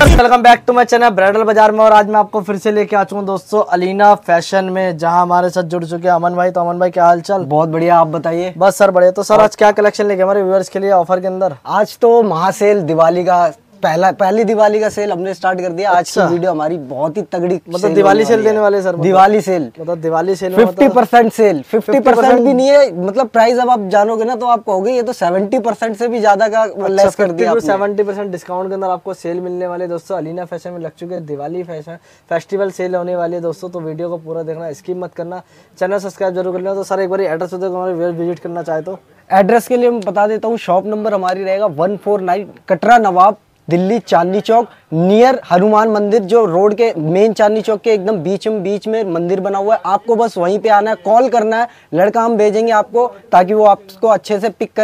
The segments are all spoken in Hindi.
Welcome back to my channel bridal Bazaar में। और आज मैं आपको फिर से लेके आ चुका हूँ दोस्तों अलीना फैशन में, जहां हमारे साथ जुड़ चुके हैं अमन भाई। तो अमन भाई क्या हाल चाल? बहुत बढ़िया, आप बताइए। बस सर बढ़िया। तो सर आज क्या कलेक्शन लेके हमारे व्यूअर्स के लिए ऑफर के अंदर? आज तो महासेल दिवाली का पहली दिवाली का सेल हमने स्टार्ट कर दिया। आज की वीडियो हमारी बहुत ही तगड़ी, मतलब दिवाली सेल देने वाले सर? दिवाली सेल, मतलब दिवाली सेल 50% सेल। 50% भी नहीं है, मतलब प्राइस अब आप जानोगे ना तो आप कहोगे ये तो 70% से भी ज्यादा का लेस कर दिया। 70% डिस्काउंट के अंदर आपको सेल मिलने वाले दोस्तों अलीना फैशन में लग चुके हैं। दिवाली फैशन फेस्टिवल सेल होने वाली है दोस्तों, तो वीडियो को पूरा देखना, स्किप मत करना, चैनल सब्सक्राइब जरूर कर लेना। तो सर एक बार एड्रेस हमारे विजिट करना चाहे तो? एड्रेस के लिए मैं बता देता हूँ, शॉप नंबर हमारी रहेगा 149 कटरा नवाब दिल्ली, चांदनी चौक नियर हनुमान मंदिर, जो रोड के मेन चांदनी चौक के एकदम बीच में मंदिर बना हुआ है। आपको बस वहीं पे आना है, कॉल करना है, लड़का हम भेजेंगे आपको ताकि वो आपको अच्छे से पिक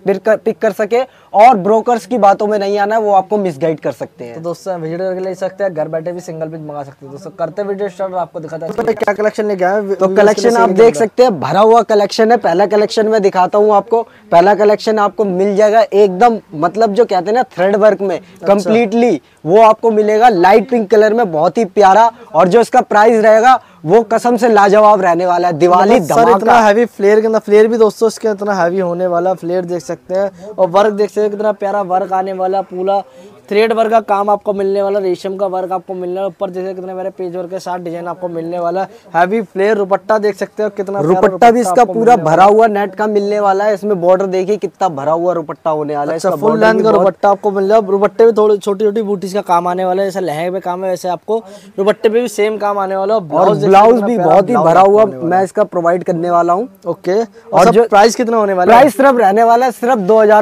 कर सके। और ब्रोकर्स की बातों में नहीं आना है, वो आपको मिसगाइड कर सकते हैं। तो दोस्तों विजिट करके ले सकते हैं, घर बैठे भी सिंगल पीस मंगा सकते हैं दोस्तों। करते वीडियो स्टार्ट, आपको दिखाता है तो क्या कलेक्शन लेके आए। तो कलेक्शन आप देख सकते हैं, भरा हुआ कलेक्शन है। पहला कलेक्शन मैं दिखाता हूँ आपको। पहला कलेक्शन आपको मिल जाएगा एकदम, मतलब जो कहते हैं ना थ्रेड वर्क में कंप्लीटली, वो आपको मिलेगा लाइट पिंक कलर में, बहुत ही प्यारा। और जो इसका प्राइस रहेगा वो कसम से लाजवाब रहने वाला है। दिवाली धमाका। इतना हैवी फ्लेयर के अंदर, फ्लेयर भी दोस्तों इसके इतना हैवी होने वाला, फ्लेयर देख सकते हैं। और वर्क देख सकते हैं कितना प्यारा वर्क आने वाला, पूरा थ्रेड वर्क का काम आपको मिलने वाला, रेशम का वर्क आपको मिलने वाला। ऊपर जैसे कितने मेरे पेज वर्क के साथ डिजाइन आपको मिलने वाला, हैवी फ्लेयर। दुपट्टा देख सकते हो कितना दुपट्टा भी इसका पूरा भरा हुआ नेट का मिलने वाला है। इसमें बॉर्डर देखिए कितना भरा हुआ दुपट्टा होने वाला है। अच्छा, फुल लेंथ का दुपट्टा आपको मिल जाएगा। दुपट्टे भी थोड़ी छोटी छोटी बूटीज का काम आने वाला है, जैसे लहंगे पे काम है वैसे आपको दुपट्टे पे भी सेम काम आने वाला है। और ब्लाउज भी बहुत ही भरा हुआ मैं इसका प्रोवाइड करने वाला हूँ। ओके, और जो प्राइस कितना होने वाला है? प्राइस सिर्फ रहने वाला है सिर्फ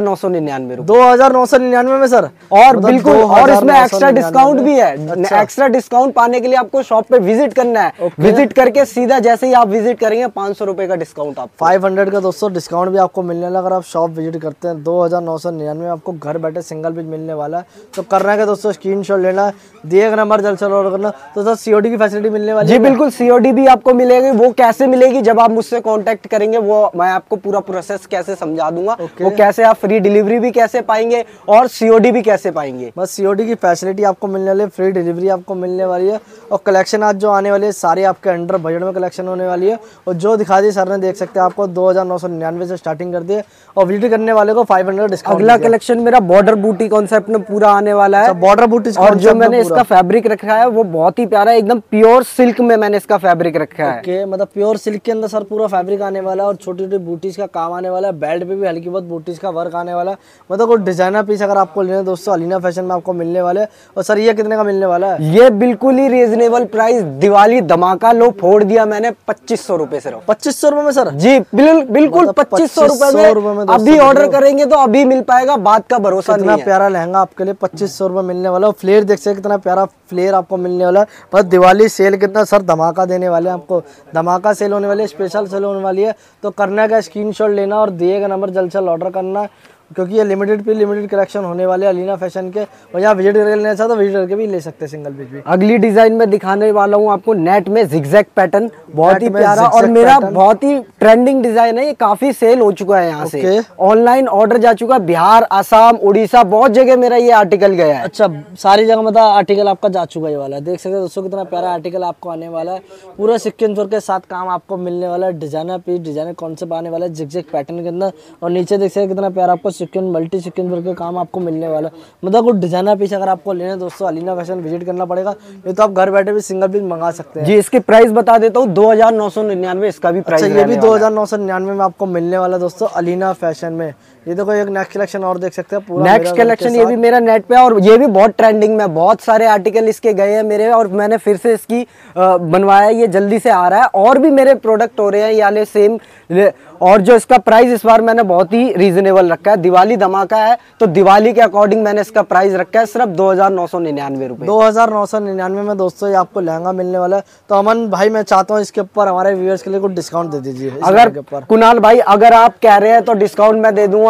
2999 रुपए। 2999 में सर। और बिल्कुल, और इसमें एक्स्ट्रा डिस्काउंट भी है। एक्स्ट्रा डिस्काउंट पाने के लिए आपको शॉप पे विजिट करना है। विजिट करके सीधा जैसे ही आप विजिट करेंगे 500 रुपए का डिस्काउंट, आप 500 का दोस्तों डिस्काउंट भी आपको मिलने वाला अगर आप शॉप विजिट करते हैं। 2999 में आपको घर बैठे सिंगल पीस मिलने वाला है। तो करना है दोस्तों, स्क्रीनशॉट लेना है, दिए गए नंबर जल्द से ऑर्डर करना। तो सर सीओडी की फैसिलिटी मिलने वाली है? जी बिल्कुल, सीओडी भी आपको मिलेगी। वो कैसे मिलेगी, जब आप मुझसे कांटेक्ट करेंगे वो मैं आपको पूरा प्रोसेस कैसे समझा दूंगा। वो कैसे आप फ्री डिलीवरी भी कैसे पाएंगे और सीओडी भी कैसे पाएंगे। बस सीओडी की फैसिलिटी आपको मिलने वाली है, फ्री डिलीवरी आपको मिलने वाली है। और कलेक्शन आज जो आने वाली है सारी आपके अंडर बजट में कलेक्शन होने वाली है। और जो दिखा दी सर ने, देख सकते हैं आपको 2999 से स्टार्टिंग कर दी है। और विजिट करने वाले को 500 डिस्काउंट। अगला कलेक्शन मेरा बॉर्डर बूटी कॉन्सेप्ट में पूरा आने वाला है। बॉर्डर बूटी, और जो मैंने इसका फैब्रिक रखा है वो बहुत ही प्यारा है, एकदम प्योर सिल्क में मैंने इसका फैब्रिक रखा है। ओके, मतलब प्योर सिल्क के अंदर सर पूरा फैब्रिक आने वाला है। और छोटी छोटी बूटीज का काम आने वाला है। बेल्ट पे भी हल्की बहुत बूटीज का वर्क आने वाला है। मतलब कोई डिजाइनर पीस अगर आपको लेना है दोस्तों अलीना फैशन में आपको मिलने वाले। और सर ये कितने का मिलने वाला है? ये बिल्कुल ही रीजनेबल प्राइस, दिवाली धमाका लो फोड़ दिया मैंने 2500 रुपए से। 2500 रुपए में सर? जी बिल्कुल 2500 रुपए में। अभी ऑर्डर करेंगे तो अभी मिल पाएगा, बात का भरोसा नहीं है। कितना प्यारा लहंगा आपके लिए 2500 रुपए मिलने वाला। और फ्लेयर देख सकते कितना प्यारा फ्लेयर आपको मिलने वाला है। बस दिवाली सेल कितना सर धमाका देने वाले हैं आपको। धमाका सेल होने वाली है, स्पेशल सेल होने वाली है। तो करना क्या, स्क्रीनशॉट लेना और दिए गए नंबर जल्द से जल्द ऑर्डर करना, क्योंकि ये लिमिटेड कलेक्शन होने वाले अलीना फैशन के। और यहाँ विजिट करके लेना चाहते तो विजिट करके भी ले सकते हैं सिंगल पीस भी। अगली डिजाइन में दिखाने वाला हूँ आपको नेट में जिगजैग पैटर्न, बहुत ही प्यारा और मेरा बहुत ही ट्रेंडिंग डिजाइन है। ये काफी सेल हो चुका है, यहाँ से ऑनलाइन ऑर्डर जा चुका है। बिहार, असम, उड़ीसा, बहुत जगह मेरा ये आर्टिकल गया है। अच्छा, सारी जगह मतलब आर्टिकल आपका जा चुका है वाला। देख सकते हैं दोस्तों कितना प्यारा आर्टिकल आपको आने वाला है। पूरा सिक्वेंस वर्क के साथ काम आपको मिलने वाला है। डिजाइनर पीस, डिजाइनर कॉन्सेप्ट आने वाला है जिगजैग पैटर्न के अंदर। और नीचे देख सकते कितना प्यारा आपको मल्टी सिक्वेंस वर्क का काम आपको मिलने वाला। मतलब कुछ डिजाइनर पीस अगर आपको लेना है दोस्तों अलीना फैशन विजिट करना पड़ेगा, नहीं तो आप घर बैठे भी सिंगल पीस मंगा सकते हैं। जी इसकी प्राइस बता देता हूँ 2999 इसका भी प्राइस। अच्छा, ये भी 2999 में आपको मिलने वाला दोस्तों अलीना फैशन में। ये देखो एक नेक्स्ट कलेक्शन और देख सकते हैं पूरा नेक्स्ट कलेक्शन, ये भी मेरा नेट पे और ये भी बहुत ट्रेंडिंग में, बहुत सारे आर्टिकल इसके गए हैं मेरे। और मैंने फिर से इसकी बनवाया, ये जल्दी से आ रहा है। और भी मेरे प्रोडक्ट हो रहे हैं याले सेम। और जो इसका प्राइस इस बार मैंने बहुत ही रीजनेबल रखा है, दिवाली धमाका है तो दिवाली के अकॉर्डिंग मैंने इसका प्राइस रखा है सिर्फ 2999 रुपए। 2999 में दोस्तों ये आपको लहंगा मिलने वाला है। तो अमन भाई मैं चाहता हूँ इसके ऊपर हमारे व्यूअर्स के लिए कुछ डिस्काउंट दे दीजिए। अगर कुणाल भाई अगर आप कह रहे हैं तो डिस्काउंट मैं दे दूंगा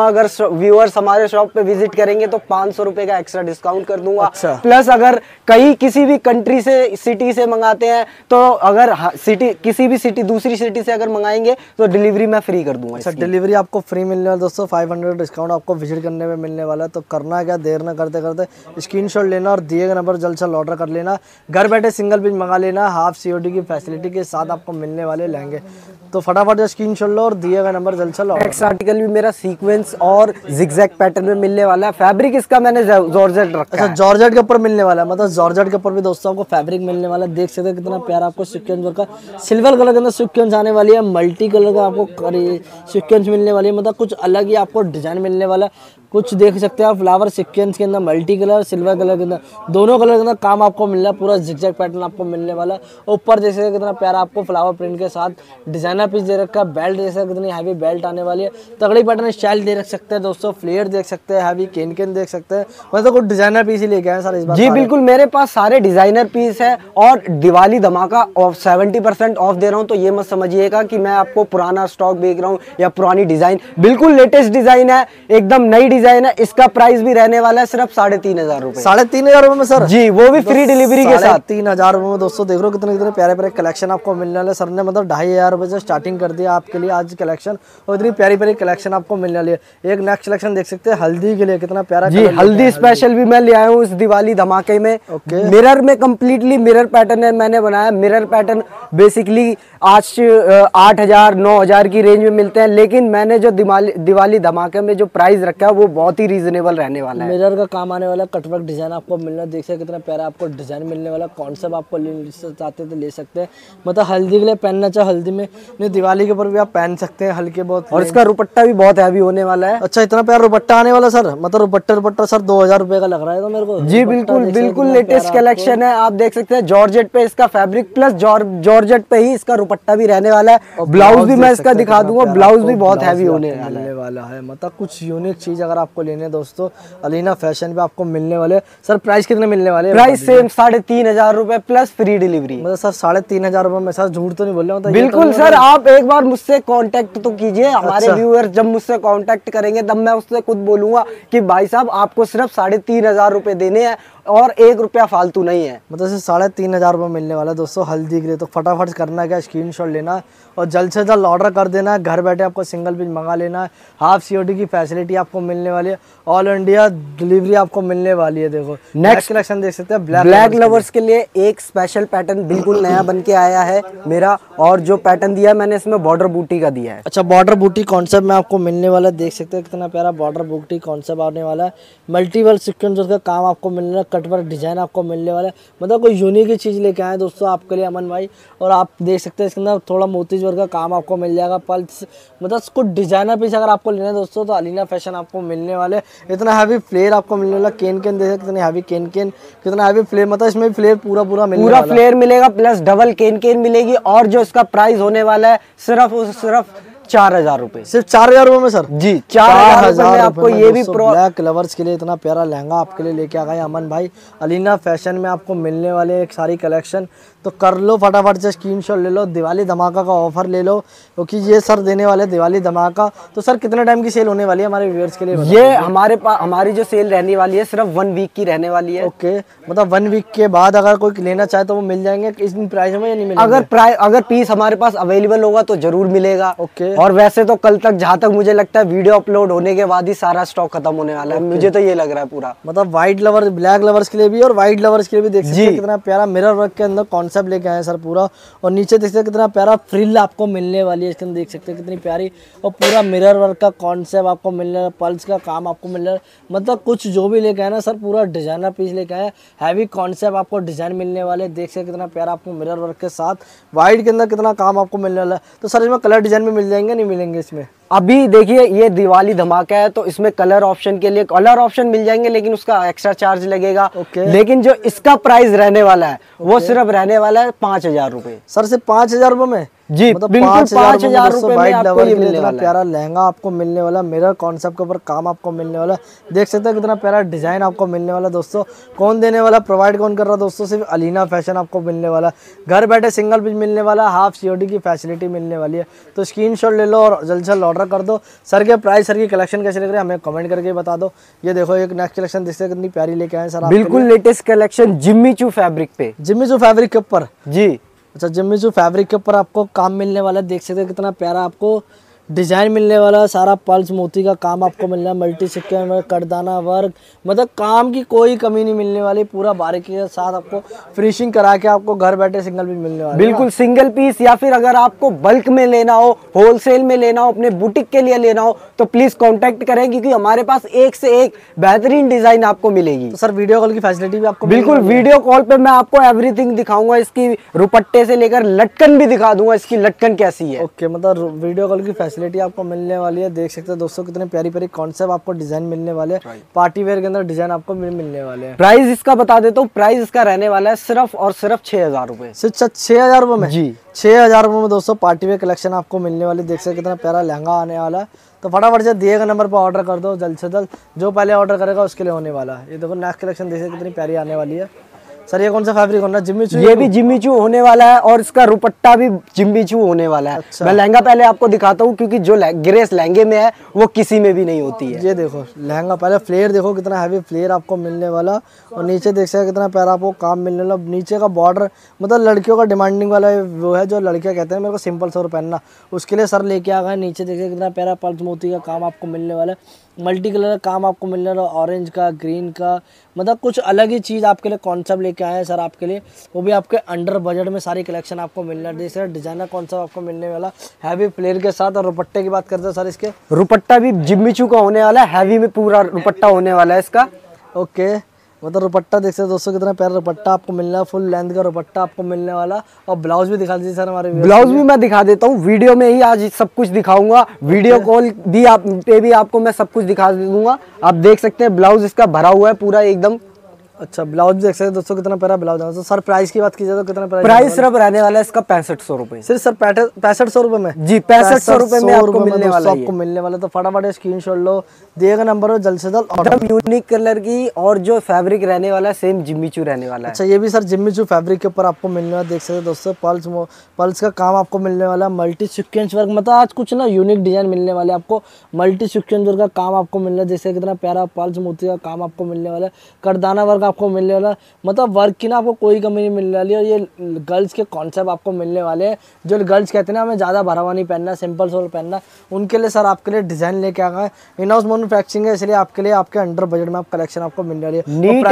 दूंगा, अगर व्यूअर्स हमारे शॉप पे विजिट करेंगे तो 500 रुपए का एक्स्ट्रा डिस्काउंट कर दूंगा। अच्छा। प्लस अगर कहीं किसी भी कंट्री से, सिटी से मंगाते हैं तो अगर सिटी, किसी भी सिटी, दूसरी सिटी से अगर मंगाएंगे तो डिलीवरी मैं फ्री कर दूंगा। अच्छा, डिलीवरी आपको फ्री मिलने वाला दोस्तों, 500 डिस्काउंट आपको विजिट करने में मिलने वाला है। तो करना क्या, देर ना करते करते स्क्रीनशॉट लेना और दिए गए नंबर जल्द से जल्द ऑर्डर कर लेना। घर बैठे सिंगल पीस मंगा लेना, हाफ COD की फैसिलिटी के साथ आपको मिलने वाले लहंगे। तो फटाफट जो स्क्रीनशॉट लो और दिए गए नंबर जल्द से जल्द। नेक्स्ट आर्टिकल भी मेरा सीक्वेंस और जिगजैग पैटर्न में मिलने वाला है। फैब्रिक इसका मैंने जॉर्जेट रखा है। अच्छा, जॉर्जेट के ऊपर मिलने वाला है, मतलब जॉर्जेट के ऊपर भी दोस्तों आपको फैब्रिक मिलने वाला है। देख सकते हैं कितना प्यारा आपको सीक्वेंस वर्क का सिल्वर कलर के अंदर सीक्वेंस आने वाली है। मल्टी कलर का आपको सीक्वेंस मिलने वाली है, मतलब कुछ अलग ही आपको डिजाइन मिलने वाला है। कुछ देख सकते हैं आप फ्लावर सीक्वेंस के अंदर मल्टी कलर, सिल्वर कलर के अंदर, दोनों कलर के अंदर काम आपको मिल रहा है। पूरा जिगजैग पैटर्न आपको मिलने वाला है। ऊपर देख सकते हैं कितना प्यारा आपको फ्लावर प्रिंट के साथ डिजाइनर पीस दे रखा है। बेल्ट देख सकते हैं कितनी हैवी बेल्ट आने वाली है। तगड़ी पैटर्न स्टाइल दे रख सकते हैं दोस्तों। फ्लेयर देख सकते हैं, हैवी केन देख सकते हैं। मतलब कुछ डिजाइनर पीस ही लेके आए सर इस बार। जी बिल्कुल, मेरे पास सारे डिजाइनर पीस है और दिवाली धमाका ऑफ 70% ऑफ दे रहा हूँ। तो ये मत समझिएगा कि मैं आपको पुराना स्टॉक बेच रहा हूँ या पुरानी डिजाइन, बिल्कुल लेटेस्ट डिजाइन है, एकदम नई डिजाइन है। इसका प्राइस भी रहने वाला है सिर्फ 3,500 रुपए। 3,500 रुपए में सर? जी, वो भी फ्री डिलीवरी के साथ। 3,500 रुपए में दोस्तों देख रहे हो कितने कितने प्यारे प्यारे कलेक्शन आपको मिलने वाले। सर ने मतलब 2,500 रुपए से स्टार्टिंग कर दिया आपके लिए आज कलेक्शन, और इतनी प्यारी प्यारी कलेक्शन आपको मिलने वाली है। एक नेक्स्ट कलेक्शन देख सकते हैं हल्दी के लिए, कितना प्यारा जी, हल्दी स्पेशल भी मैं ले आया हूँ इस दिवाली धमाके में। मिरर में कंप्लीटली मिरर पैटर्न है, मैंने बनाया। मिरर पैटर्न बेसिकली आज 8,000 9,000 की रेंज में मिलते हैं, लेकिन मैंने जो दिवाली धमाके में जो प्राइस रखा है वो बहुत ही रीजनेबल रहने वाला है। मिरर का काम आने वाला, कटवर्क डिजाइन आपको मिलना, देख सकते कितना प्यारा आपको डिजाइन मिलने वाला। कॉन्सेप्ट आपको चाहते तो ले सकते हैं, मतलब हल्दी के लिए पहनना चाहे हल्दी में, नहीं दिवाली के ऊपर भी आप पहन सकते हैं हल्के बहुत। और इसका दुपट्टा भी बहुत हैवी होने वाला है। अच्छा, इतना प्यारा दुपट्टा आने वाला सर, मतलब दुपट्टा सर 2,000 रुपए का लग रहा है तो मेरे को। जी बिल्कुल बिल्कुल लेटेस्ट कलेक्शन है। आप देख सकते हैं जॉर्जेट पे इसका फैब्रिक प्लस जॉर्जेट पे ही इसका दुपट्टा भी रहने वाला है। ब्लाउज भी मैं इसका दिखा दूंगा, ब्लाउज भी बहुत हैवी होने वाला है। मतलब कुछ यूनिक चीज अगर आपको लेने हैं दोस्तों, अलीना फैशन पे आपको मिलने वाले। सर प्राइस कितने मिलने वाले? प्राइस सेम 3,500 रुपए प्लस फ्री डिलीवरी। मतलब सर 3,500 रुपए में, सर झूठ तो नहीं बोल रहा हूँ? बिल्कुल सर, आप एक बार मुझसे कांटेक्ट तो कीजिए। हमारे व्यूअर्स जब मुझसे कांटेक्ट करेंगे तब मैं उससे खुद बोलूंगा कि भाई साहब आपको सिर्फ 3,500 रुपए देने हैं और 1 रुपया फालतू नहीं है। मतलब 3,500 रुपये मिलने वाला है दोस्तों हल्दी के लिए। तो फटाफट करना क्या, स्क्रीनशॉट लेना और जल्द से जल्द ऑर्डर कर देना है। घर बैठे आपको सिंगल पीस मंगा लेना है। हाफ COD की फैसिलिटी आपको मिलने वाली है। ऑल इंडिया डिलीवरी आपको मिलने वाली है। देखो नेक्स्ट कलेक्शन देख सकते हैं, ब्लैक लवर्स के लिए एक स्पेशल पैटर्न बिल्कुल नया बन के आया है मेरा। और जो पैटर्न दिया मैंने इसमें बॉर्डर बूटी का दिया है। अच्छा, बॉर्डर बूटी कॉन्सेप्ट में आपको मिलने वाला है। देख सकते हैं कितना प्यारा बॉर्डर बूटी कॉन्सेप्ट आने वाला है। मल्टीपल सीक्वेंस का काम आपको मिलने वाला, कटवर्क डिजाइन आपको मिलने वाला है। मतलब कोई यूनिक ही चीज लेके आए दोस्तों आपके लिए अमन भाई। और आप देख सकते हैं इसके अंदर थोड़ा मोतीज वर्क का काम आपको मिल जाएगा। पल्स मतलब कुछ डिजाइनर पीस अगर आपको लेना है दोस्तों तो अलीना फैशन आपको मिलने वाले। इतना हैवी फ्लेयर आपको मिलने वाला। केन देख सकते कितने हैवी केन कितना हैवी फ्लेयर, मतलब इसमें फ्लेयर पूरा पूरा फ्लेयर मिलेगा प्लस डबल केन मिलेगी। और जो इसका प्राइस होने वाला है सिर्फ 4,000 रुपए। सिर्फ 4,000 रुपए में सर? जी, 4,000 में आपको ये भी ब्लैक लवर्स के लिए इतना प्यारा लहंगा आपके लिए लेके आ गए अमन भाई। अलीना फैशन में आपको मिलने वाले एक सारी कलेक्शन। तो कर लो फटाफट से स्क्रीनशॉट ले लो। दिवाली धमाका का ऑफर ले लो क्योंकि ये सर देने वाले दिवाली धमाका। तो सर कितने टाइम की सेल होने वाली है हमारे व्यूअर्स के लिए? ये हमारी जो सेल रहने वाली है सिर्फ 1 वीक की रहने वाली है। ओके, मतलब 1 वीक के बाद अगर कोई लेना चाहे तो वो मिल जाएंगे इस प्राइस में या नहीं मिलेंगे? अगर पीस हमारे पास अवेलेबल होगा तो जरूर मिलेगा। ओके। और वैसे तो कल तक, जहाँ तक मुझे लगता है वीडियो अपलोड होने के बाद ही सारा स्टॉक खत्म होने वाला है। मुझे तो ये लग रहा है पूरा। मतलब व्हाइट लवर, ब्लैक लवर्स के लिए भी और व्हाइट लवर्स के लिए भी देख सकते हैं कितना प्यारा मिरर वर्क के अंदर कॉन्सेप्ट लेके आए सर पूरा। और नीचे देख सकते हैं कितना प्यारा फ्रिल आपको मिलने वाली है। इसके अंदर देख सकते हैं कितनी प्यारी, और पूरा मिरर वर्क का कॉन्सेप्ट आपको मिल रहा है। पल्स का काम आपको मिल रहा है। मतलब कुछ जो भी लेके आए ना सर, पूरा डिजाइनर पीस लेके आए। हैवी कॉन्सेप्ट आपको डिजाइन मिलने वाले। देख सकते कितना प्यारा आपको मिरर वर्क के साथ व्हाइट के अंदर कितना काम आपको मिलने वाला है। तो सर इसमें कलर डिजाइन में मिल जाएंगे नहीं मिलेंगे इसमें? अभी देखिए ये दिवाली धमाका है तो इसमें कलर ऑप्शन के लिए कलर ऑप्शन मिल जाएंगे, लेकिन उसका एक्स्ट्रा चार्ज लगेगा। लेकिन जो इसका प्राइस रहने वाला है वो सिर्फ रहने वाला है 5,000 रुपए। सर सिर्फ 5,000 रुपए में? जी, मतलब बिल्कुल 5,000 रुपए में वाइट आपको डबल ये के लिए मिलने इतना वाला है। प्यारा लहंगा आपको मिलने वाला, मिरर कॉन्सेप्ट के ऊपर काम आपको मिलने वाला है। देख सकते हैं कितना प्यारा डिजाइन आपको मिलने वाला दोस्तों। कौन देने वाला, प्रोवाइड कौन कर रहा है दोस्तों? सिर्फ अलीना फैशन आपको मिलने वाला। घर बैठे सिंगल पीस मिलने वाला, हाफ सीओडी की फैसिलिटी मिलने वाली है। तो स्क्रीनशॉट ले लो और जल्द से जल्द ऑर्डर कर दो। सर के प्राइस, सर की कलेक्शन कैसे लग रहे हैं हमें कमेंट करके बता दो। ये देखो एक नेक्स्ट कलेक्शन देखते हैं कितनी प्यारी लेके आए हैं सर आपके बिल्कुल लिए। लेटेस्ट कलेक्शन जिम्मी चू फैब्रिक पे। जिम्मी चू फैब्रिक के ऊपर, जी, अच्छा जिम्मी चू फैब्रिक के ऊपर आपको काम मिलने वाला है। देख सकते हैं कितना प्यारा आपको डिजाइन मिलने वाला है। सारा पल्स मोती का काम आपको मिलना है, मल्टी सिक्के में करदाना वर्क, मतलब काम की कोई कमी नहीं मिलने वाली। पूरा बारीकी के साथ आपको फिनिशिंग करा के आपको घर बैठे सिंगल भी मिलने वाला है। बिल्कुल सिंगल पीस, या फिर अगर आपको बल्क में लेना हो, होलसेल में लेना हो, अपने बुटीक के लिए लेना हो, तो प्लीज कांटेक्ट करें, क्योंकि हमारे पास एक से एक बेहतरीन डिजाइन आपको मिलेगी। तो सर वीडियो कॉल की फैसिलिटी भी आपको बिल्कुल, वीडियो कॉल पे मैं आपको एवरीथिंग दिखाऊंगा, इसकी रुपट्टे से लेकर लटकन भी दिखा दूंगा, इसकी लटकन कैसी है। ओके, मतलब वीडियो कॉल की फैसिलिटी आपको मिलने वाली है। देख सकते हैं दोस्तों कितने प्यारी प्यारी कॉन्सेप्ट आपको डिजाइन मिलने वाले हैं। पार्टी वेयर के अंदर डिजाइन आपको मिलने वाले हैं। प्राइस इसका बता देता हूँ, प्राइस इसका रहने वाला है सिर्फ और सिर्फ 6,000 रुपए। सिर्फ 6,000 रुपये में जी, 6,000 रुपये में दोस्तों पार्टी वेयर कलेक्शन आपको मिलने वाली। देख सकते हैं कितना प्यारा लहंगा आने वाला है। तो फटाफट से दिए गए नंबर पर ऑर्डर कर दो जल्द से जल्द, जो पहले ऑर्डर करेगा उसके लिए होने वाला है। ये देखो नेक्स्ट कलेक्शन देख सकते कितनी प्यारी आने वाली है। सर ये कौन सा फैब्रिक होना है? जिम्मी चू? ये भी जिम्मी चू होने वाला है और इसका रुपट्टा भी जिम्मी चू होने वाला है। अच्छा। मैं लहंगा पहले आपको दिखाता हूँ, क्योंकि जो ग्रेस लहंगे में है वो किसी में भी नहीं होती है। ये देखो लहंगा, पहले फ्लेयर देखो कितना हैवी फ्लेयर आपको मिलने वाला, और नीचे देख सकते कितना प्यारा आपको काम मिलने वाला। नीचे का बॉर्डर मतलब लड़कियों का डिमांडिंग वाला वो है, जो लड़कियां कहते हैं मेरे को सिंपल सोर पहनना, उसके लिए सर लेके आ गए। नीचे देखिए कितना प्यारा पल्स मोती का काम आपको मिलने वाला है। मल्टी कलर का काम आपको मिलने वाला, ऑरेंज का, ग्रीन का, मतलब कुछ अलग ही चीज़ आपके लिए कॉन्सेप्ट लेके आए हैं सर आपके लिए। वो भी आपके अंडर बजट में सारी कलेक्शन आपको मिलना है। जैसे डिजाइनर कॉन्सेप्ट आपको मिलने वाला हैवी फ्लेयर के साथ। और दुपट्टे की बात करते हैं सर, इसके रुपट्टा भी जिम्मी चू का होने वाला है, हैवी में पूरा रुपट्टा होने वाला है इसका। ओके, मतलब दुपट्टा देख सकते हैं दोस्तों कितना प्यारा दुपट्टा आपको मिलना है। फुल लेंथ का दुपट्टा आपको मिलने वाला। और ब्लाउज भी दिखा दीजिए सर हमारे ब्लाउज भी मैं दिखा देता हूँ, वीडियो में ही आज सब कुछ दिखाऊंगा। वीडियो कॉल भी आप पे भी आपको मैं सब कुछ दिखा दूंगा। आप देख सकते हैं ब्लाउज इसका भरा हुआ है पूरा एकदम। अच्छा, ब्लाउज देख सकते हैं दोस्तों कितना प्यारा ब्लाउज है। तो सर प्राइस की बात की जाए तो कितना प्राइस सिर्फ रहने वाला है इसका 6500 रुपए। सिर्फ सर 6500 रुपए में? जी, 6500 रुपए में आपको मिलने वाला है। आपको मिलने वाला। तो फटाफट स्क्रीनशॉट लो, दिए गए नंबर पर जल्द से जल्द ऑर्डर। एकदम यूनिक कलर की, और जो फैब्रिक रहने वाला है सेम जिम्मी चू रहने वाला है। अच्छा, ये भी सर जिम्मी चू फैब्रिक के ऊपर आपको मिलने वाला। देख सकते हैं दोस्तों पल्स का काम आपको मिलने वाला। मल्टी सीक्वेंस वर्क, मतलब आज कुछ ना यूनिक डिजाइन मिलने वाले आपको। मल्टी सीक्वेंस वर्क का काम आपको मिलना है। जैसे कितना प्यारा पल्स मोती का काम आपको मिलने वाला है। करदाना वर्क आपको मिलने वाला, मतलब वर्क की ना आपको कोई कमी नहीं मिलने वाली। और ये गर्ल्स के कॉन्सेप्ट आपको मिलने वाले हैं। जो गर्ल्स कहते हैं ना हमें ज़्यादा भरा हुआ नहीं पहनना, सिंपल सोल पहनना, उनके लिए सर आपके लिए डिजाइन लेके आ गए। इन हाउस मैन्युफैक्चरिंग है, इसलिए आपके लिए आपके अंडर बजट में आप कलेक्शन आपको मिलने वाली है।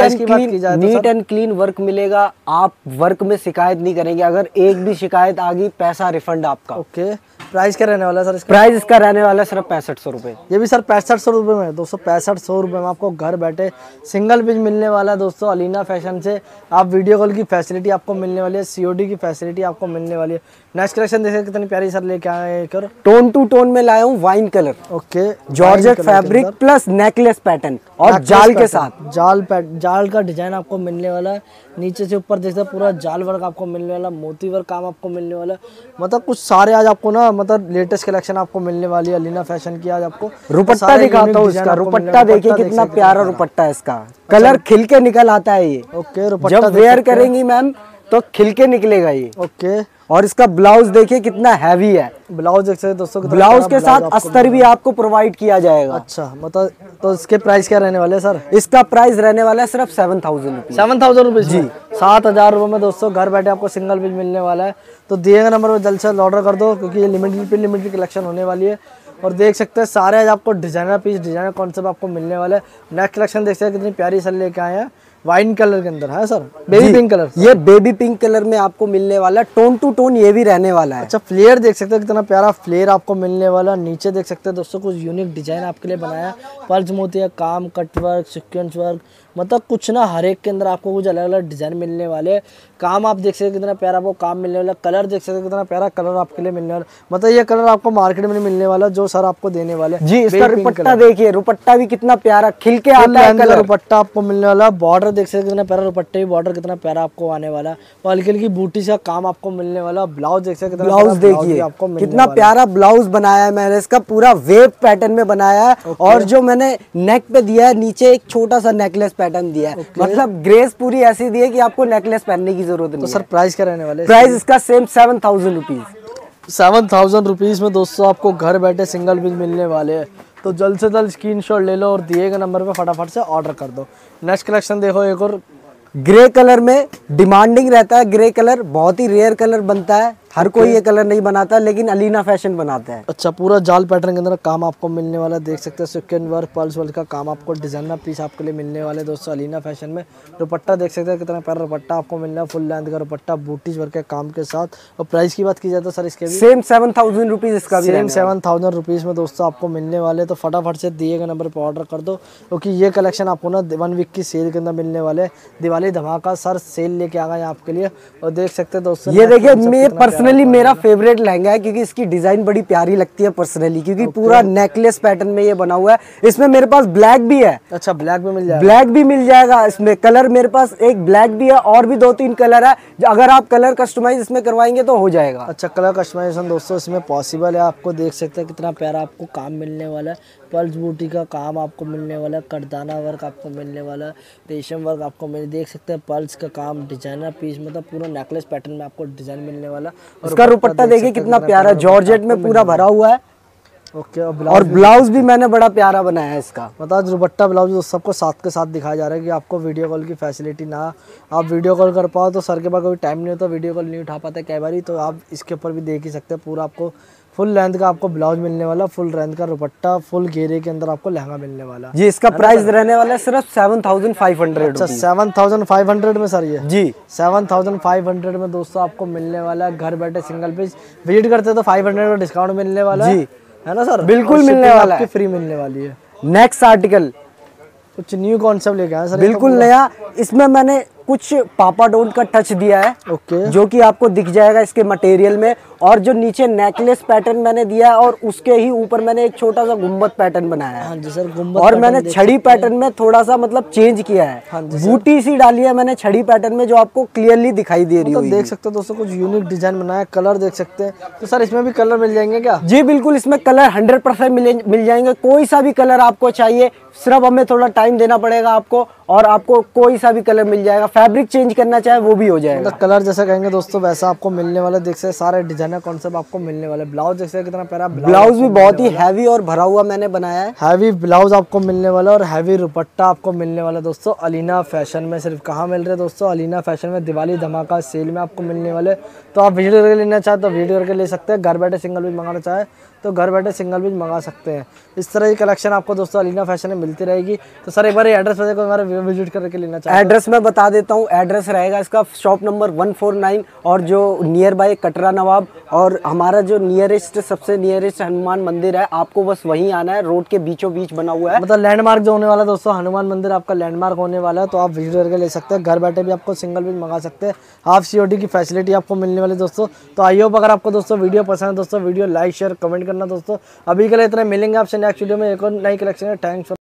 नीट एंड क्लीन वर्क मिलेगा। आप वर्क में शिकायत नहीं करेंगे, अगर एक भी शिकायत आ गई पैसा रिफंड आपका। ओके, प्राइस क्या रहने वाला है सर इसका? प्राइस इसका रहने वाला है सिर्फ 6500 रुपए। ये भी सर 6500 रुपये में, दोस्तों 6500 रुपये में आपको घर बैठे सिंगल पीस मिलने वाला है दोस्तों। अलीना फैशन से आप वीडियो कॉल की फैसिलिटी आपको मिलने वाली है, सीओडी की फैसिलिटी आपको मिलने वाली है। नेक्स्ट कलेक्शन देखिए कितनी प्यारी सर लेके आए हैं। कर टोन टू टोन में लाया हूँ wine colour. Okay, georgette fabric plus necklace pattern और जाल के साथ। जाल का डिजाइन आपको मिलने वाला है। नीचे से ऊपर देखते पूरा जाल वर्क आपको मिलने वाला, मोती वर्क काम आपको मिलने वाला। मतलब कुछ सारे आज आपको ना, मतलब लेटेस्ट कलेक्शन आपको मिलने वाली है अलीना फैशन की। आज आपको रुपट्टा दिखाता हूँ इसका। रुपट्टा देखिए कितना प्यारा रुपट्टा है इसका, कलर खिल के निकल आता है ये। ओके, रुपट्टा जब वेयर करेंगी मैम तो खिल के निकलेगा ये। ओके, और इसका ब्लाउज देखिए कितना हैवी है। ब्लाउज देख सकते हैं दोस्तों, ब्लाउज के साथ अस्तर भी आपको प्रोवाइड किया जाएगा। अच्छा, मतलब तो इसके प्राइस क्या रहने वाले हैं सर? इसका प्राइस रहने वाला है सिर्फ 7000 रुपीज। 7000 रुपीज जी, 7000 रुपये में दोस्तों घर बैठे आपको सिंगल पीस मिलने वाला है। तो दिए गए नंबर पर जल्द से जल्द ऑर्डर कर दो, क्योंकि ये लिमिटेड कलेक्शन होने वाली है। और देख सकते हैं सारे आज आपको डिजाइनर पीस, डिजाइनर कॉन्सेप्ट आपको मिलने वाले हैं। नेक्स्ट कलेक्शन देख सकते हैं कितनी प्यारी सर लेके आए हैं, वाइन कलर के अंदर है सर, बेबी पिंक कलर। ये बेबी पिंक कलर में आपको मिलने वाला है, टोन टू टोन ये भी रहने वाला है। अच्छा, फ्लेयर देख सकते हैं कितना प्यारा फ्लेयर आपको मिलने वाला। नीचे देख सकते हैं दोस्तों कुछ यूनिक डिजाइन आपके लिए बनाया, पर्ल्स मोती का काम, कट वर्क, सीक्वेंस वर्क, मतलब कुछ ना हर एक के अंदर आपको कुछ अलग अलग डिजाइन मिलने वाले हैं। काम आप देख सकते हैं कितना प्यारा आपको काम मिलने वाला, कलर देख सकते हैं कितना प्यारा कलर आपके लिए मिलने वाला। मतलब ये कलर आपको मार्केट में नहीं मिलने वाला जो सर आपको देने वाले जी। इसका दुपट्टा देखिए, दुपट्टा भी कितना प्यारा खिल के आता है, कलर दुपट्टा आपको मिलने वाला। बॉर्डर देख सकते हैं कितना प्यारा, दुपट्टे भी बॉर्डर कितना प्यारा आपको आने वाला, और हल्की हल्की बूटी से काम आपको मिलने वाला। ब्लाउज देख सकते हैं, ब्लाउज देखिए आपको कितना प्यारा ब्लाउज बनाया है मैंने, इसका पूरा वेव पैटर्न में बनाया है। और जो मैंने नेक पे दिया है नीचे एक छोटा सा नेकलेस पैटर्न दिया है, मतलब ग्रेस पूरी ऐसी दी है कि आपको नेकलेस पहनने की जरूरत नहीं। तो सर प्राइस क्या रहने वाले? प्राइस इसका सेम 7000 रुपीज। 7000 रुपीज में दोस्तों आपको घर बैठे सिंगल पीस मिलने वाले हैं। तो जल्द से जल्द स्क्रीनशॉट ले लो और दिए गए नंबर पे फटाफट से ऑर्डर कर दो। नेक्स्ट कलेक्शन देखो, एक और ग्रे कलर में डिमांडिंग रहता है। ग्रे कलर बहुत ही रेयर कलर बनता है, हर कोई ये कलर नहीं बनाता, लेकिन अलीना फैशन बनाता है। अच्छा, पूरा जाल पैटर्न के अंदर काम आपको मिलने वाला, देख सकते हैं सिक्वेंस वर्क पल्स वर्क का काम आपको डिजाइनर पीस आपके लिए मिलने वाले दोस्तों अलीना फैशन में। दुपट्टा देख सकते हैं कितना प्यारा दुपट्टा आपको मिलना है, फुल लेंथ का दुपट्टा बूटीज वर्क के काम के साथ। और प्राइस की बात की जाए तो सर इसके भी सेम 7000 रुपीज इसका भी सेम 7000 रुपीज में दोस्तों आपको मिलने वाले। तो फटाफट से दिए गए नंबर पर ऑर्डर कर दो, क्योंकि ये कलेक्शन आपको ना 1 वीक की सेल के अंदर मिलने वाले। दिवाली धमाका सर सेल लेके आ गए आपके लिए। और देख सकते हैं दोस्तों, ये देखिए मैं पर्सनली मेरा फेवरेट लहंगा है, क्योंकि इसकी डिजाइन बड़ी प्यारी लगती है पर्सनली, क्योंकि पूरा नेकलेस पैटर्न में ये बना हुआ है। इसमें मेरे पास ब्लैक भी है। अच्छा, ब्लैक भी मिल जाएगा? ब्लैक भी मिल जाएगा इसमें। कलर मेरे पास एक ब्लैक भी है और भी 2-3 कलर है। अगर आप कलर कस्टमाइज इसमें करवाएंगे तो हो जाएगा। अच्छा, कलर कस्टमाइजेशन दोस्तों इसमें पॉसिबल है। आपको देख सकते हैं कितना प्यारा आपको काम मिलने वाला है। पल्स बूटी का काम आपको मिलने वाला है, करदाना वर्क आपको मिलने वाला है, रेशम वर्क आपको देख सकते हैं, पल्स का काम, डिजाइनर पीस, मतलब पूरा नेकलेस पैटर्न में आपको डिजाइन मिलने वाला। और इसका दुपट्टा देखिए कितना प्यारा जॉर्जेट में पूरा भरा हुआ है। ओके, और ब्लाउज भी मैंने बड़ा प्यारा बनाया है इसका। मतलब दुपट्टा ब्लाउज सबको साथ के साथ दिखाया जा रहा है कि आपको वीडियो कॉल की फैसिलिटी ना आप वीडियो कॉल कर पाओ तो सर के पास कोई टाइम नहीं होता, वीडियो कॉल नहीं उठा पाते कई बारी, तो आप इसके ऊपर भी देख ही सकते हैं। पूरा आपको फुल लेंथ का आपको ब्लाउज मिलने वाला, फुल लेंथ का दुपट्टा, फुल घेरे के अंदर आपको लहंगा मिलने वाला। जी, इसका प्राइस रहने वाला है सिर्फ 7500। अच्छा, 7500 में सर? ये जी 7500 में दोस्तों आपको मिलने वाला है घर बैठे सिंगल पीस। विजिट करते तो 500 का डिस्काउंट मिलने वाला है, है ना सर? बिल्कुल मिलने वाला है, फ्री मिलने वाली है। नेक्स्ट आर्टिकल कुछ न्यू कॉन्सेप्ट लेके आए सर? बिल्कुल नया। इसमें मैंने कुछ पापा डोंट का टच दिया है, ओके, जो कि आपको दिख जाएगा इसके मटेरियल में। और जो नीचे नेकलेस पैटर्न मैंने दिया है और उसके ही ऊपर मैंने एक छोटा सा गुम्बद पैटर्न बनाया है। हाँ जी सर, गुम्बद। और मैंने छड़ी पैटर्न में थोड़ा सा मतलब चेंज किया है। हाँ जी, बूटी सी डाली है मैंने छड़ी पैटर्न में, जो आपको क्लियरली दिखाई दे रही है। देख सकते हो दोस्तों, कुछ यूनिक डिजाइन बनाया, कलर देख सकते हैं। तो सर इसमें भी कलर मिल जाएंगे क्या? जी बिल्कुल, इसमें कलर 100% मिल जाएंगे। कोई सा भी कलर आपको चाहिए, सिर्फ हमें थोड़ा टाइम देना पड़ेगा आपको, और आपको कोई सा भी कलर मिल जाएगा। फैब्रिक चेंज करना चाहे वो भी हो जाएगा। मतलब कलर जैसा कहेंगे दोस्तों वैसा आपको मिलने वाला। देख सकते सारे डिजाइनर कॉन्सेप्ट आपको मिलने वाले। ब्लाउज देख सकते कितना प्यारा ब्लाउज भी बहुत ही हैवी और भरा हुआ मैंने बनाया है। हैवी ब्लाउज आपको मिलने वाला और हैवी दुपट्टा आपको मिलने वाला दोस्तों अलीना फैशन में। सिर्फ कहाँ मिल रहे हैं दोस्तों? अलीना फैशन में दिवाली धमाका सेल में आपको मिलने वाले। तो आप विजिट करके लेना चाहे तो विजिट करके ले सकते हैं। घर बैठे सिंगल पीस मंगाना चाहे तो घर बैठे सिंगल पीस मंगा सकते हैं। इस तरह की कलेक्शन आपको दोस्तों अलीना फैशन में मिलती रहेगी। तो सर एक बार एड्रेस बता दो, हमारा विजिट करके लेना चाहिए। एड्रेस मैं बता देता हूँ। एड्रेस रहेगा इसका शॉप नंबर 149, और जो नियर बाय कटरा नवाब, और हमारा जो नियरेस्ट सबसे नियरेस्ट हनुमान मंदिर है, आपको बस वहीं आना है। रोड के बीचों बीच बना हुआ है। मतलब लैंडमार्क जो होने वाला दोस्तों हनुमान मंदिर आपका लैंडमार्क होने वाला है। तो आप विजिट करके ले सकते हैं। घर बैठे भी आपको सिंगल पीस मंगा सकते हैं। हाफ COD की फैसिलिटी आपको मिलने वाली दोस्तों। तो आई होप अगर आपको दोस्तों वीडियो पसंद है दोस्तों, वीडियो लाइक शेयर कमेंट करना दोस्तों। अभी के लिए इतना, मिलेंगे आपसे नेक्स्ट वीडियो में एक और नई कलेक्शन है। थैंक्स।